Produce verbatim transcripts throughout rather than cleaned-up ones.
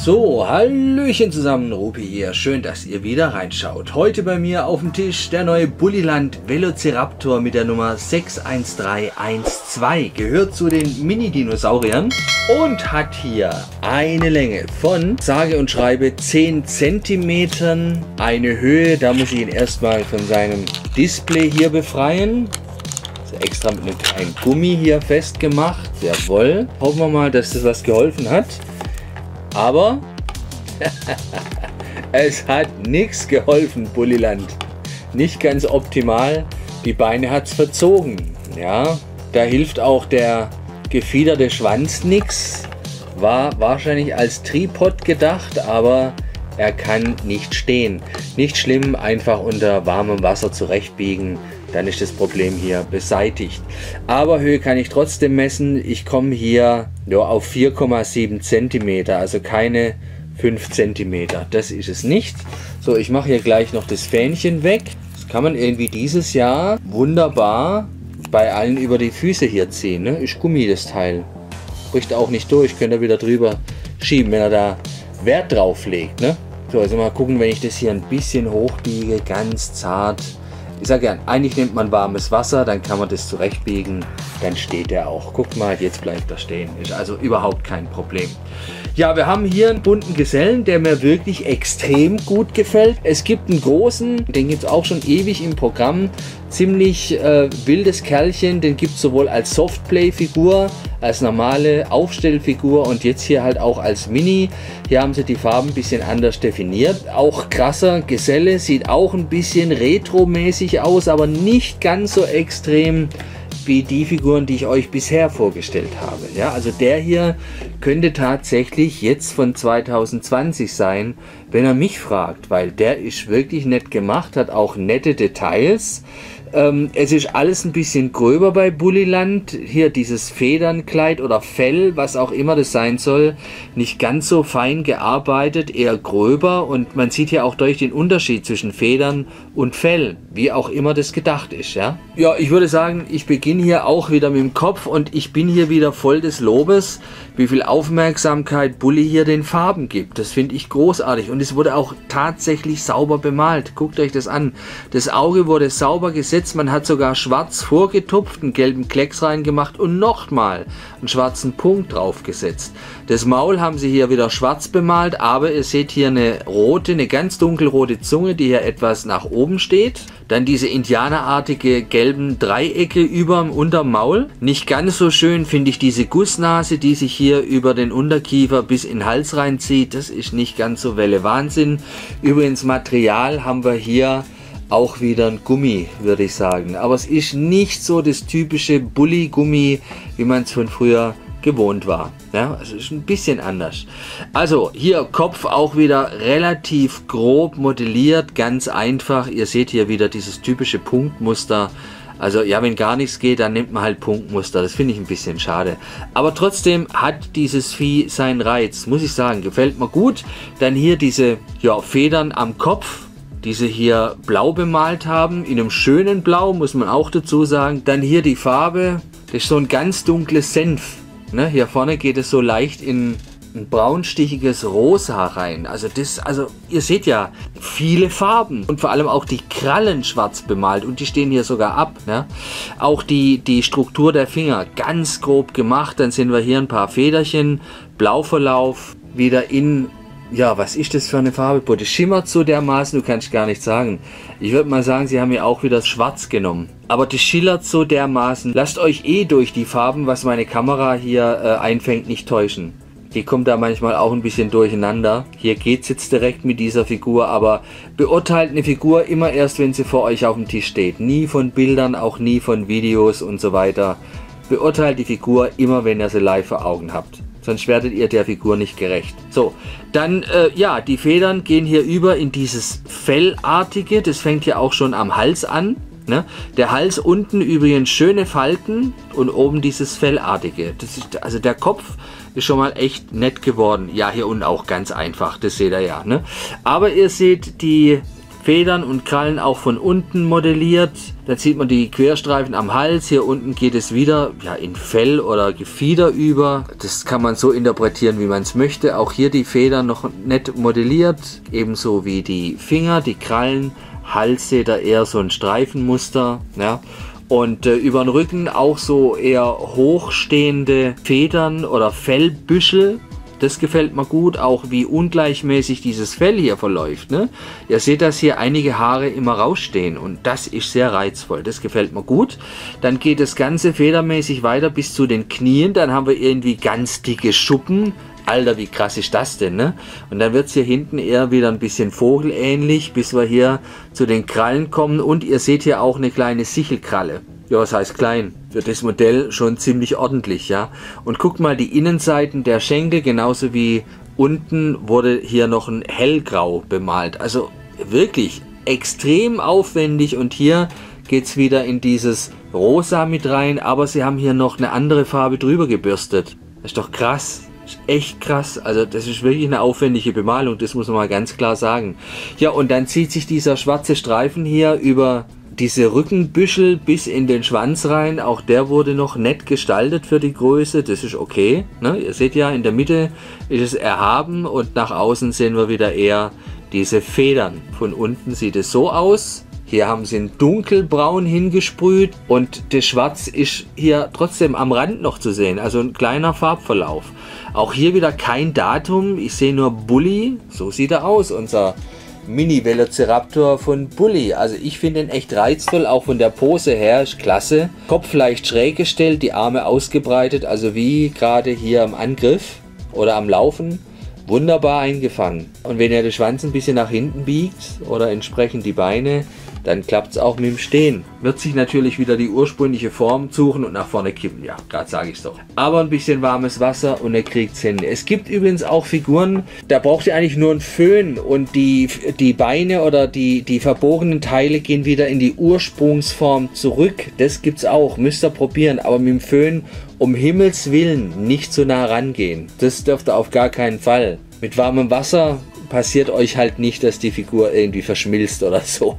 So, hallöchen zusammen, Rupi hier. Schön, dass ihr wieder reinschaut. Heute bei mir auf dem Tisch der neue Bulliland Velociraptor mit der Nummer sechs eins drei eins zwei. Gehört zu den Mini-Dinosauriern und hat hier eine Länge von sage und schreibe zehn Zentimetern. Eine Höhe, da muss ich ihn erstmal von seinem Display hier befreien. Extra mit einem kleinen Gummi hier festgemacht. Jawohl. Hoffen wir mal, dass das was geholfen hat. Aber es hat nichts geholfen, Bulliland. Nicht ganz optimal. Die Beine hat es verzogen. Ja, da hilft auch der gefiederte Schwanz nichts. War wahrscheinlich als Tripod gedacht, aber er kann nicht stehen. Nicht schlimm, einfach unter warmem Wasser zurechtbiegen. Dann ist das Problem hier beseitigt. Aber Höhe kann ich trotzdem messen. Ich komme hier ja, auf vier Komma sieben Zentimeter, also keine fünf Zentimeter. Das ist es nicht. So, ich mache hier gleich noch das Fähnchen weg. Das kann man irgendwie dieses Jahr wunderbar bei allen über die Füße hier ziehen. Ne? Ist Gummi das Teil. Bricht auch nicht durch. Könnt ihr wieder drüber schieben, wenn er da Wert drauf legt. Ne? So, also mal gucken, wenn ich das hier ein bisschen hochbiege, ganz zart. Ich sage gern, eigentlich nimmt man warmes Wasser, dann kann man das zurechtbiegen, dann steht er auch. Guckt mal, jetzt bleibt er stehen. Ist also überhaupt kein Problem. Ja, wir haben hier einen bunten Gesellen, der mir wirklich extrem gut gefällt. Es gibt einen großen, den gibt es auch schon ewig im Programm. Ziemlich äh, wildes Kerlchen, den gibt es sowohl als Softplay-Figur, als normale Aufstellfigur und jetzt hier halt auch als Mini. Hier haben sie die Farben ein bisschen anders definiert. Auch krasser Geselle, sieht auch ein bisschen retromäßig aus, aber nicht ganz so extrem wie die Figuren, die ich euch bisher vorgestellt habe. Ja, also der hier könnte tatsächlich jetzt von zwanzig zwanzig sein, wenn er mich fragt, weil der ist wirklich nett gemacht, hat auch nette Details. Ähm, es ist alles ein bisschen gröber bei Bulliland. Hier dieses Federnkleid oder Fell, was auch immer das sein soll, nicht ganz so fein gearbeitet, eher gröber. Und man sieht hier auch durch den Unterschied zwischen Federn und Fell, wie auch immer das gedacht ist. Ja, ja, ich würde sagen, ich beginne hier auch wieder mit dem Kopf und ich bin hier wieder voll des Lobes, wie viel Aufmerksamkeit Bulli hier den Farben gibt. Das finde ich großartig und es wurde auch tatsächlich sauber bemalt. Guckt euch das an. Das Auge wurde sauber gesetzt. Man hat sogar schwarz vorgetupft, einen gelben Klecks reingemacht und nochmal einen schwarzen Punkt drauf gesetzt. Das Maul haben sie hier wieder schwarz bemalt, aber ihr seht hier eine rote, eine ganz dunkelrote Zunge, die hier etwas nach oben steht. Dann diese indianerartige gelben Dreiecke über dem Untermaul. Nicht ganz so schön finde ich diese Gussnase, die sich hier über den Unterkiefer bis in den Hals reinzieht. Das ist nicht ganz so Welle Wahnsinn. Übrigens Material haben wir hier auch wieder ein Gummi, würde ich sagen. Aber es ist nicht so das typische Bulli-Gummi, wie man es von früher gewohnt war. Ja, es ist ein bisschen anders. Also hier Kopf auch wieder relativ grob modelliert, ganz einfach. Ihr seht hier wieder dieses typische Punktmuster. Also ja, wenn gar nichts geht, dann nimmt man halt Punktmuster. Das finde ich ein bisschen schade. Aber trotzdem hat dieses Vieh seinen Reiz, muss ich sagen. Gefällt mir gut. Dann hier diese ja, Federn am Kopf, die sie hier blau bemalt haben. In einem schönen Blau, muss man auch dazu sagen. Dann hier die Farbe. Das ist so ein ganz dunkles Senf. Ne, hier vorne geht es so leicht in ein braunstichiges Rosa rein. Also das, also ihr seht ja, viele Farben und vor allem auch die Krallen schwarz bemalt und die stehen hier sogar ab. Ne? Auch die, die Struktur der Finger ganz grob gemacht. Dann sehen wir hier ein paar Federchen, Blauverlauf, wieder in, ja, was ist das für eine Farbe? Das schimmert so dermaßen, du kannst gar nicht sagen. Ich würde mal sagen, sie haben ja auch wieder das Schwarz genommen. Aber das schillert so dermaßen. Lasst euch eh durch die Farben, was meine Kamera hier äh, einfängt, nicht täuschen. Die kommt da manchmal auch ein bisschen durcheinander. Hier geht es jetzt direkt mit dieser Figur, aber beurteilt eine Figur immer erst, wenn sie vor euch auf dem Tisch steht. Nie von Bildern, auch nie von Videos und so weiter. Beurteilt die Figur immer, wenn ihr sie live vor Augen habt. Sonst werdet ihr der Figur nicht gerecht. So, dann, äh, ja, die Federn gehen hier über in dieses Fellartige. Das fängt hier auch schon am Hals an. Ne? Der Hals unten übrigens schöne Falten und oben dieses Fellartige. Das ist, also der Kopf ist schon mal echt nett geworden. Ja, hier unten auch ganz einfach, das seht ihr ja. Ne? Aber ihr seht die Federn und Krallen auch von unten modelliert. Dann sieht man die Querstreifen am Hals. Hier unten geht es wieder ja, in Fell oder Gefieder über. Das kann man so interpretieren, wie man es möchte. Auch hier die Federn noch nett modelliert. Ebenso wie die Finger, die Krallen. Hals seht ihr eher so ein Streifenmuster. Ja. Und äh, über den Rücken auch so eher hochstehende Federn oder Fellbüschel. Das gefällt mir gut, auch wie ungleichmäßig dieses Fell hier verläuft. Ne? Ihr seht, dass hier einige Haare immer rausstehen und das ist sehr reizvoll. Das gefällt mir gut. Dann geht das Ganze federmäßig weiter bis zu den Knien. Dann haben wir irgendwie ganz dicke Schuppen. Alter, wie krass ist das denn, ne? Und dann wird es hier hinten eher wieder ein bisschen vogelähnlich, bis wir hier zu den Krallen kommen. Und ihr seht hier auch eine kleine Sichelkralle. Ja, was heißt klein? Für das Modell schon ziemlich ordentlich, ja. Und guckt mal die Innenseiten der Schenkel, genauso wie unten wurde hier noch ein hellgrau bemalt. Also wirklich extrem aufwendig und hier geht es wieder in dieses Rosa mit rein, aber sie haben hier noch eine andere Farbe drüber gebürstet. Das ist doch krass. Das ist echt krass. Also das ist wirklich eine aufwendige Bemalung, das muss man mal ganz klar sagen. Ja, und dann zieht sich dieser schwarze Streifen hier über diese Rückenbüschel bis in den Schwanz rein. Auch der wurde noch nett gestaltet für die Größe. Das ist okay. Ne? Ihr seht ja, in der Mitte ist es erhaben und nach außen sehen wir wieder eher diese Federn. Von unten sieht es so aus. Hier haben sie ein dunkelbraun hingesprüht und das Schwarz ist hier trotzdem am Rand noch zu sehen. Also ein kleiner Farbverlauf. Auch hier wieder kein Datum. Ich sehe nur Bulli. So sieht er aus, unser Mini-Velociraptor von Bulli. Also ich finde ihn echt reizvoll, auch von der Pose her, ist klasse. Kopf leicht schräg gestellt, die Arme ausgebreitet, also wie gerade hier am Angriff oder am Laufen. Wunderbar eingefangen. Und wenn ihr den Schwanz ein bisschen nach hinten biegt oder entsprechend die Beine, dann klappt es auch mit dem Stehen. Wird sich natürlich wieder die ursprüngliche Form suchen und nach vorne kippen. Ja, gerade sage ich es doch. Aber ein bisschen warmes Wasser und er kriegt es hin. Es gibt übrigens auch Figuren, da braucht ihr eigentlich nur einen Föhn und die, die Beine oder die, die verborgenen Teile gehen wieder in die Ursprungsform zurück. Das gibt es auch, müsst ihr probieren. Aber mit dem Föhn um Himmels Willen nicht so nah rangehen. Das dürft ihr auf gar keinen Fall. Mit warmem Wasser passiert euch halt nicht, dass die Figur irgendwie verschmilzt oder so.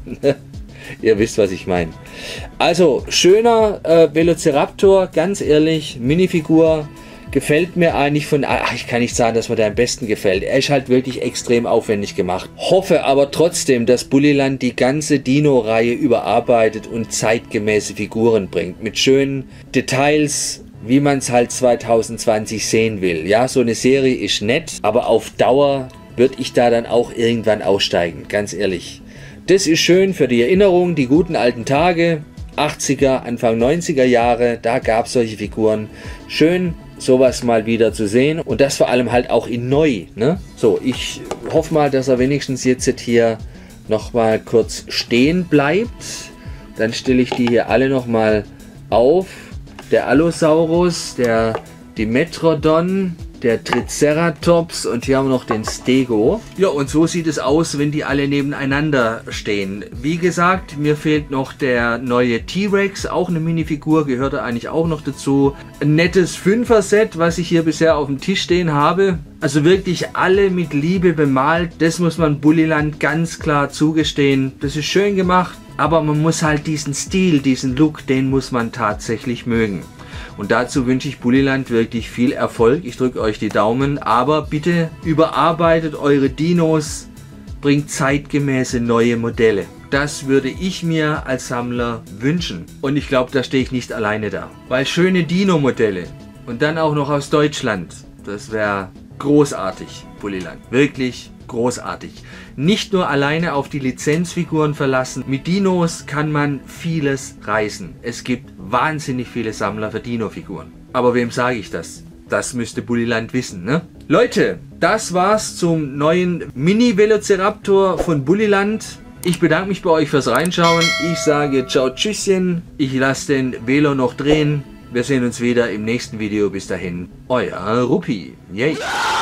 Ihr wisst, was ich meine. Also, schöner äh, Velociraptor, ganz ehrlich, Minifigur, gefällt mir eigentlich von... Ach, ich kann nicht sagen, dass mir der am besten gefällt. Er ist halt wirklich extrem aufwendig gemacht. Hoffe aber trotzdem, dass Bulliland die ganze Dino-Reihe überarbeitet und zeitgemäße Figuren bringt. Mit schönen Details, wie man es halt zwanzig zwanzig sehen will. Ja, so eine Serie ist nett, aber auf Dauer würde ich da dann auch irgendwann aussteigen, ganz ehrlich. Das ist schön für die Erinnerung, die guten alten Tage, achtziger, Anfang neunziger Jahre, da gab es solche Figuren. Schön, sowas mal wieder zu sehen und das vor allem halt auch in neu. Ne? So, ich hoffe mal, dass er wenigstens jetzt hier nochmal kurz stehen bleibt. Dann stelle ich die hier alle nochmal auf. Der Allosaurus, der Dimetrodon, der Triceratops und hier haben wir noch den Stego. Ja, und so sieht es aus, wenn die alle nebeneinander stehen. Wie gesagt, mir fehlt noch der neue T-Rex, auch eine Minifigur, gehört da eigentlich auch noch dazu. Ein nettes Fünfer-Set, was ich hier bisher auf dem Tisch stehen habe. Also wirklich alle mit Liebe bemalt, das muss man Bulliland ganz klar zugestehen. Das ist schön gemacht, aber man muss halt diesen Stil, diesen Look, den muss man tatsächlich mögen. Und dazu wünsche ich Bulliland wirklich viel Erfolg. Ich drücke euch die Daumen, aber bitte überarbeitet eure Dinos, bringt zeitgemäße neue Modelle. Das würde ich mir als Sammler wünschen. Und ich glaube, da stehe ich nicht alleine da. Weil schöne Dino-Modelle und dann auch noch aus Deutschland, das wäre großartig, Bulliland. Wirklich großartig. Nicht nur alleine auf die Lizenzfiguren verlassen. Mit Dinos kann man vieles reißen. Es gibt wahnsinnig viele Sammler für Dino-Figuren. Aber wem sage ich das? Das müsste Bulliland wissen, ne? Leute, das war's zum neuen Mini-Velociraptor von Bulliland. Ich bedanke mich bei euch fürs Reinschauen. Ich sage ciao, tschüsschen. Ich lasse den Velo noch drehen. Wir sehen uns wieder im nächsten Video. Bis dahin, euer Ruppi. Yay.